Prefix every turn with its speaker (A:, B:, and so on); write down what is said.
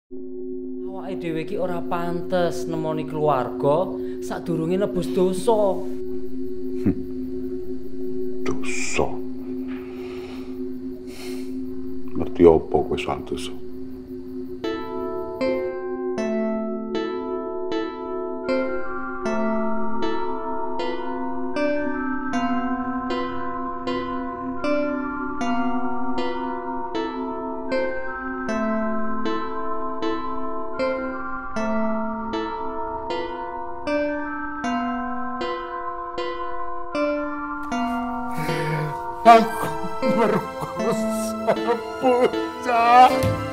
A: Awake dhewe iki ora pantes nemoni keluarga sadurunge nebus dosa.
B: Dosa. Ngerti apa kowe soal dosa? Aku merkosa bocah.